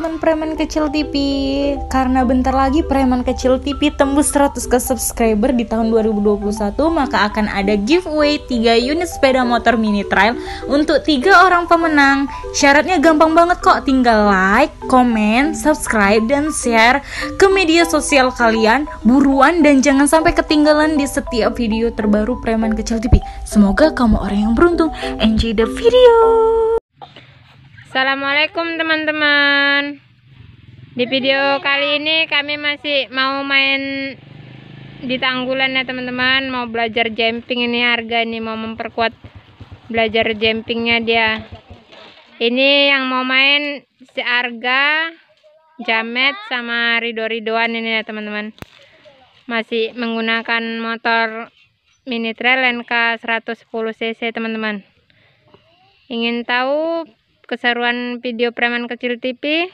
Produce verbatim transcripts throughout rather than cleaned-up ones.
teman-teman Preman Kecil T V. Karena bentar lagi Preman Kecil T V tembus seratus ke subscriber di tahun dua ribu dua puluh satu, maka akan ada giveaway tiga unit sepeda motor mini trail untuk tiga orang pemenang. Syaratnya gampang banget kok, tinggal like, komen, subscribe, dan share ke media sosial kalian. Buruan dan jangan sampai ketinggalan di setiap video terbaru Preman Kecil T V. Semoga kamu orang yang beruntung. Enjoy the video. Assalamualaikum teman-teman. Di video kali ini kami masih mau main di Tanggulan ya teman-teman. Mau belajar jumping ini, harga ini mau memperkuat belajar jumpingnya dia. Ini yang mau main si Arga, Jamet sama Rido Ridoan ini ya teman-teman. Masih menggunakan motor mini trail N K seratus sepuluh cc teman-teman. Ingin tahu keseruan video Preman Kecil T V?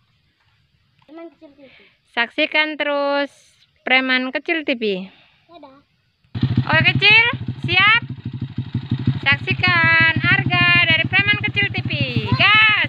Saksikan terus Preman Kecil T V. Oke kecil, siap? Saksikan harga dari Preman Kecil T V. Gas!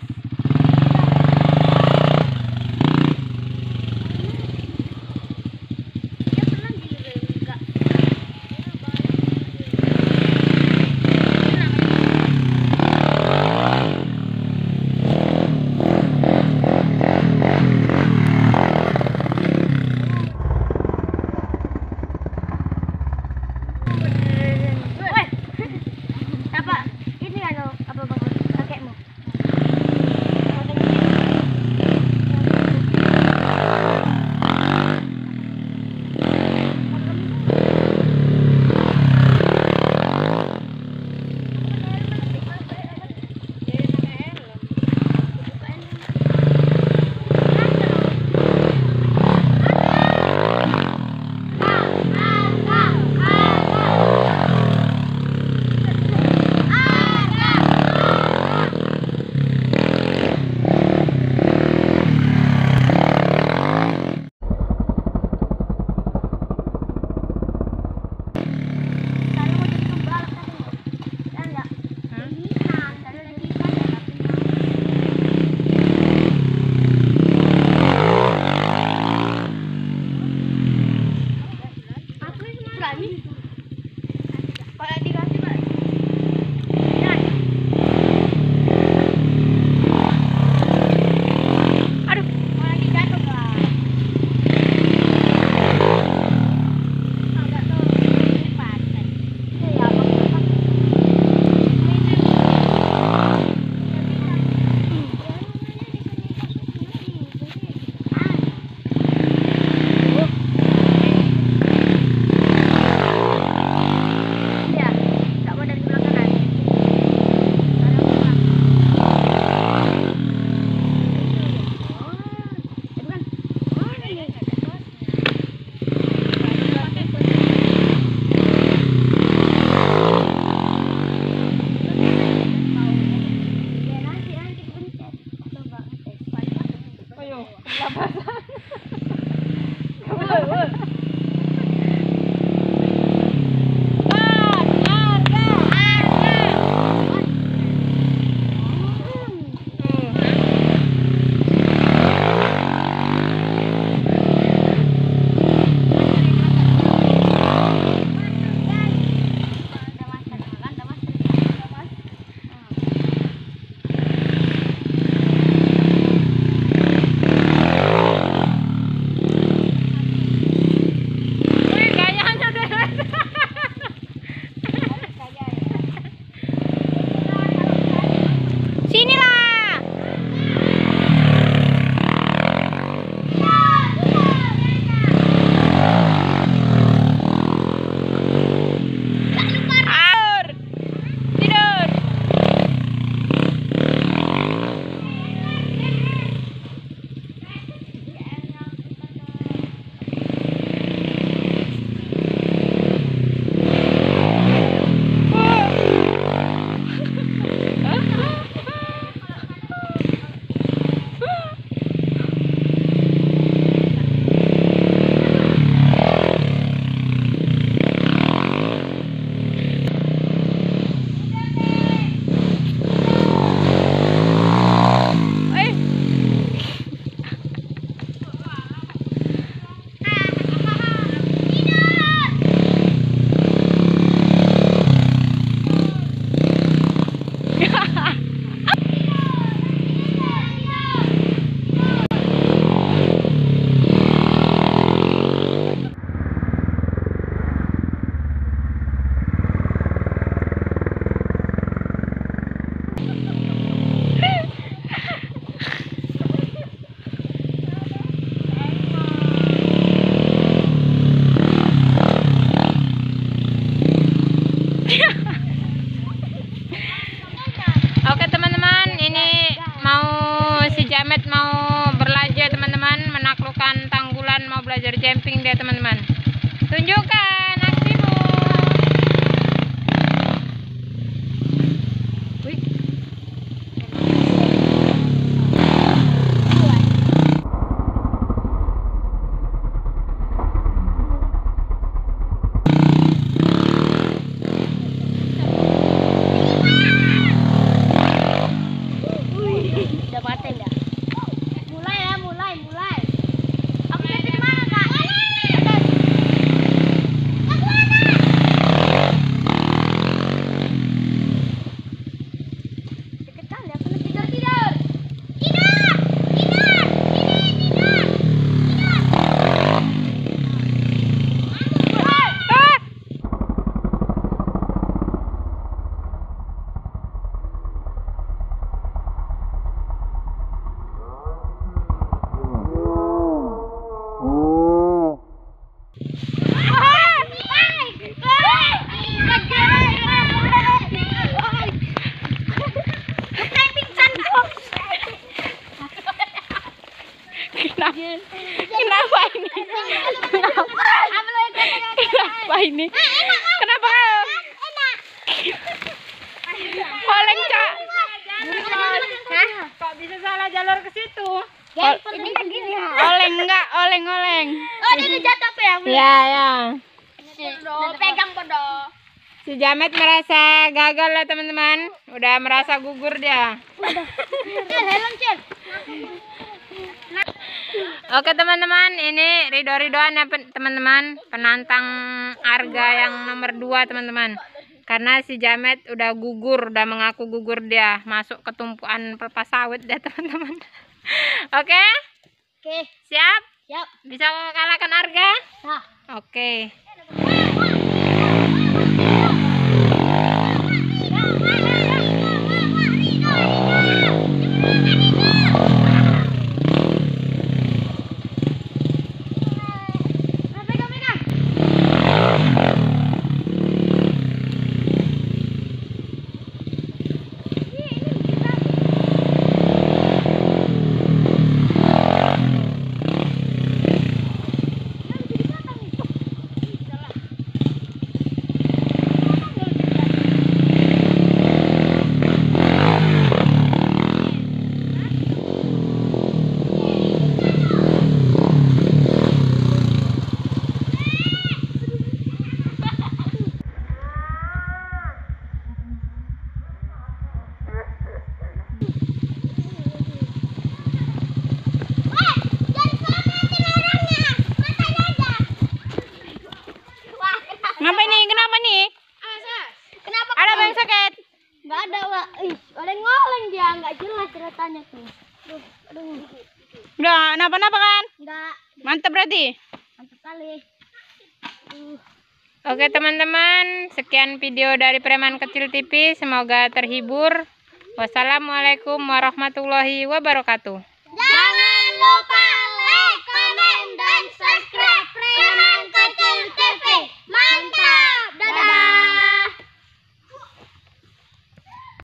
Jamet mau berlaga teman-teman, menaklukkan Tanggulan, mau belajar jumping dia teman-teman. Tunjukkan aksimu. Wih. Kenapa ini? Kenapa? Kenapa ini? Kenapa? Oleng, Cak. Hah? Kok bisa salah jalur ke situ? Oleng enggak? Oleng, oleng. Oh, dia jatuh apa ya? Ya, ya. Pegang podo. Si Jamet merasa gagal lah teman-teman. Udah merasa gugur dia. Helm, Cil. Oke teman-teman, ini Ridho-Ridhoan ya teman-teman, penantang Arga yang nomor dua teman-teman. Karena si Jamet udah gugur, udah mengaku gugur dia, masuk ke tumpuan pelepas sawit dia teman-teman. Oke? Oke. Siap? Siap. Bisa kalahkan Arga? Nah. Oke. Kenapa nih? Kenapa nih? Kenapa? Ada yang sakit? Enggak ada, Wak. Ih, oleng-oleng dia, enggak jelas ceritanya tuh. Aduh, aduh. Udah, kenapa-napa kan? Enggak, Mantap berarti. mantap kali. Uh. Oke teman-teman, sekian video dari Preman Kecil T V. Semoga terhibur. Wassalamualaikum warahmatullahi wabarakatuh. Jangan lupa